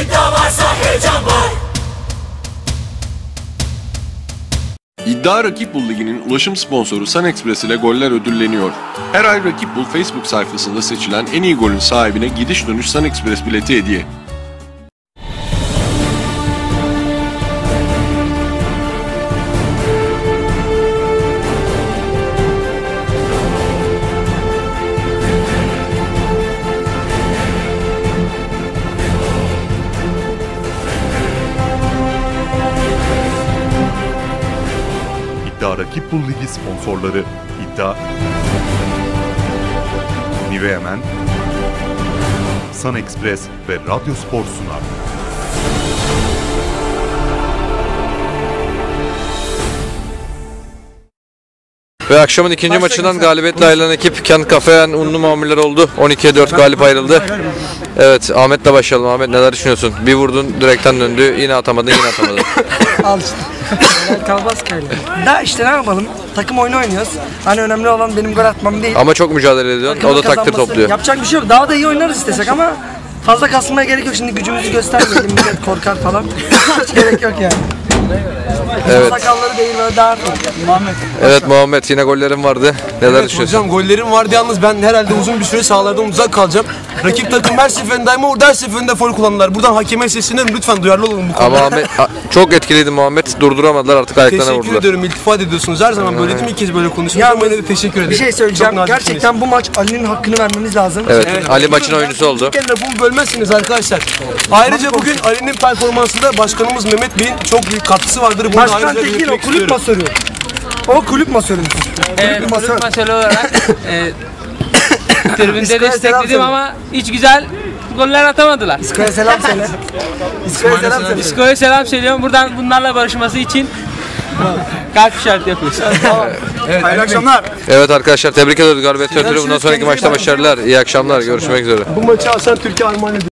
İddia varsa heyecan var. İddia Rakip Bul Ligi'nin ulaşım sponsoru SunExpress ile goller ödülleniyor. Her ay Rakip Bul Facebook sayfasında seçilen en iyi golün sahibine gidiş dönüş SunExpress bileti hediye. İddia Rakip Bul Ligi sponsorları İddia, Nivea Men, SunExpress ve Radyo Spor sunar. Ve akşamın ikinci maçından galibiyetle ayrılan ekip Kent Kafe'nin unlu mamuller oldu. 12'ye 4 galip ayrıldı. Evet, Ahmet'le başlayalım. Ahmet, neler düşünüyorsun? Bir vurdun, direkten döndü. Yine atamadın, yine atamadın. Al işte. Kalmaz ki öyle. Da işte ne yapalım? Takım oyunu oynuyoruz. Hani önemli olan benim gol atmam değil. Ama çok mücadele ediyorsun. O da takdir topluyor. Yapacak bir şey yok. Daha da iyi oynarız istesek ama fazla kasılmaya gerek yok. Şimdi gücümüzü göstermeyelim. Millet korkar falan. Hiç gerek yok yani. Evet. Sakalları değil böyle dağıtın. Muhammed. Evet Muhammed, yine gollerin vardı. Neler düşünüyorsun? Hocam gollerim vardı, yalnız ben herhalde uzun bir süre sahalardan uzak kalacağım. Rakip takım her seferinde ama orada her seferinde faul kullandılar. Buradan hakeme sesleniyorum, lütfen duyarlı olun bu konuda. Ama Ahmet çok etkiliydi Muhammed. Durduramadılar, artık ayaklarına Teşekkür vurdular. ediyorum, iltifat ediyorsunuz. Her zaman böyle değil mi? İlk kez böyle konuşuyoruz ama yine de teşekkür ederim. Bir şey söyleyeceğim. Çok naziksiniz. Gerçekten bu maç Ali'nin hakkını vermemiz lazım. Evet, Ali maçın oyuncusu oldu. Bir kere lafımı bölmezsiniz arkadaşlar. Ayrıca bugün Ali'nin performansında başkanımız Mehmet Bey'in çok büyük katkısı vardır. Bunu Başkan ayrıca tek değil, o belirtmek kulüp istiyorum. masörü. O kulüp masörü. Kulüp masörü olarak tribünde İsko'ya selam destekledim söyle. ama hiç güzel goller atamadılar. İsko'ya selam söyle. İsko'ya selam söyle. İsko'ya selam söylüyorum. Buradan bunlarla barışması için kalp işareti yapıyoruz. Hayırlı akşamlar. Evet arkadaşlar, tebrik ediyoruz galibiyet ötürü. Bundan sonraki maçta başarılar. İyi akşamlar. Görüşmek üzere. Bu maçı Hasan Türkiye armağan ediyor.